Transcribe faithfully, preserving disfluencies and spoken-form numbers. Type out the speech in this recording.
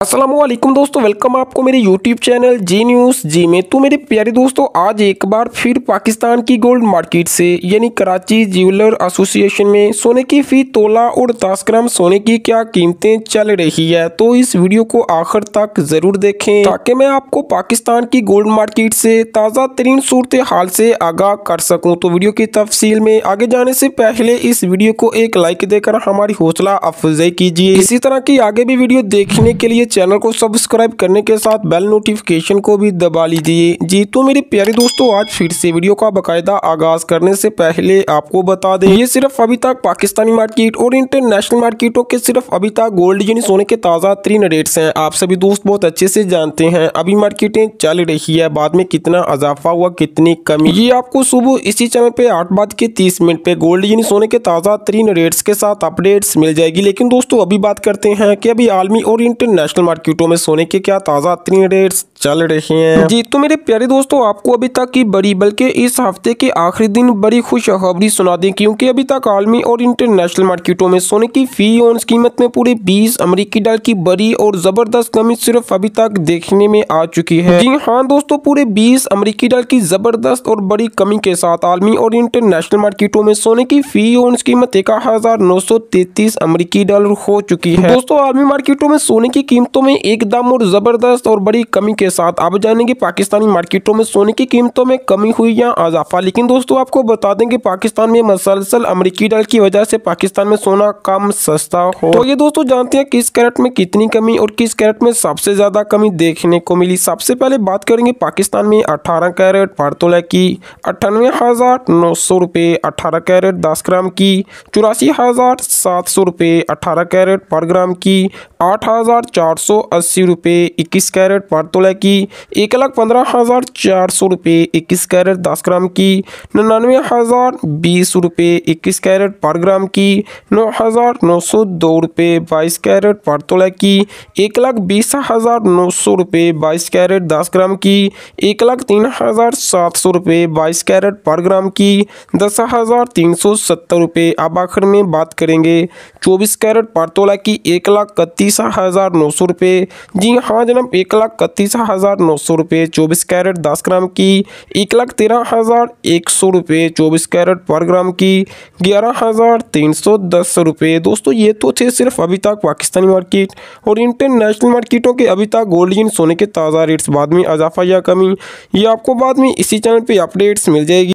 अस्सलामुअलैकुम दोस्तों, वेलकम आपको मेरे यूट्यूब चैनल जी न्यूज़ जी में। तो मेरे प्यारे दोस्तों, आज एक बार फिर पाकिस्तान की गोल्ड मार्केट से यानी कराची ज्वेलर एसोसिएशन में सोने की फी तोला और दस ग्राम सोने की क्या कीमतें चल रही है, तो इस वीडियो को आखिर तक जरूर देखें ताकि मैं आपको पाकिस्तान की गोल्ड मार्केट से ताज़ा तरीन सूरत हाल से आगाह कर सकूँ। तो वीडियो की तफसील में आगे जाने से पहले इस वीडियो को एक लाइक देकर हमारी हौसला अफजाई कीजिए। इसी तरह की आगे भी वीडियो देखने के लिए चैनल को सब्सक्राइब करने के साथ बेल नोटिफिकेशन को भी दबा लीजिए। जी तो मेरे प्यारे दोस्तों, आज फिर से वीडियो का बाकायदा आगाज करने से पहले आपको बता दें, ये सिर्फ अभी तक पाकिस्तानी मार्केट और इंटरनेशनल मार्केटों के सिर्फ अभी तक गोल्ड यानी सोने के ताज़ा तरीन रेट्स हैं। आप सभी दोस्त बहुत अच्छे से जानते हैं अभी मार्केटें चल रही है, बाद में कितना इजाफा हुआ कितनी कमी, ये आपको सुबह इसी चैनल पे आठ बज के तीस मिनट पे गोल्ड यानी सोने के ताज़ा तरीन रेट्स के साथ अपडेट्स मिल जाएगी। लेकिन दोस्तों अभी बात करते हैं कि अभी आलमी और इंटरनेशनल मार्केटों में सोने के क्या ताज़ा तरीन रेट्स चल रहे हैं। जी तो मेरे प्यारे दोस्तों, आपको अभी तक की बड़ी बल्कि इस हफ्ते के आखिरी दिन बड़ी खुशखबरी सुना दें, क्योंकि अभी तक आलमी और इंटरनेशनल मार्केटों में सोने की फी औंस कीमत में पूरे बीस अमेरिकी डॉलर की बड़ी और जबरदस्त कमी सिर्फ अभी तक देखने में आ चुकी है। जी हाँ दोस्तों, पूरे बीस अमेरिकी डॉलर की जबरदस्त और बड़ी कमी के साथ आलमी और इंटरनेशनल मार्केटों में सोने की फी औंस कीमत एक हजार नौ सौ तैतीस अमेरिकी डॉलर हो चुकी है। दोस्तों आलमी मार्केटों में सोने की कीमतों में एकदम और जबरदस्त और बड़ी कमी के साथ आप जानेंगे पाकिस्तानी मार्केटों में सोने की कीमतों में कमी हुई या इजाफा। लेकिन दोस्तों आपको बता दें कि पाकिस्तान में मसलसल अमेरिकी डॉलर की वजह से पाकिस्तान में सोना कम सस्ता हो। तो ये दोस्तों जानते हैं किस कैरेट में कितनी कमी और किस कैरेट में सबसे ज्यादा कमी देखने को मिली। सबसे पहले बात करेंगे पाकिस्तान में अठारह कैरेट पर तोला की अट्ठानवे हजार नौ सौ रुपये, अठारह कैरेट दस ग्राम की चौरासी हजार सात सौ रुपये, अठारह कैरेट पर ग्राम की आठ हजार चार सौ अस्सी रुपये, इक्कीस कैरेट पर तोला की एक लाख पंद्रह हजार चार सौ रुपये, इक्कीस कैरेट दस ग्राम की निन्यानवे हजार बीस रुपये, इक्कीस कैरेट पर ग्राम की नौ हजार नौ सौ दो रुपये, बाईस कैरेट पर तोला की एक लाख बीस हजार नौ सौ रुपये, बाईस कैरेट दस ग्राम की एक लाख तीन हजार सात सौ रुपये, बाईस कैरेट पर ग्राम की दस हजार तीन सौ सत्तर रुपये। अब आखिर में बात करेंगे चौबीस कैरेट पर तोला की एक लाख इकतीस हजार नौ सौ रुपये। जी हाँ जनाब, एक लाख इकतीस हजार नौ सौ रुपये, चौबीस कैरेट दस ग्राम की एक लाख तेरह हजार एक सौ रुपये, चौबीस कैरेट पर ग्राम की ग्यारह हजार तीन सौ दस रुपये। दोस्तों ये तो थे सिर्फ अभी तक पाकिस्तानी मार्केट और इंटरनेशनल मार्केटों के अभी तक गोल्ड यानी सोने के ताज़ा रेट्स, बाद में इजाफा या कमी ये आपको बाद में इसी चैनल पे अपडेट्स मिल जाएगी।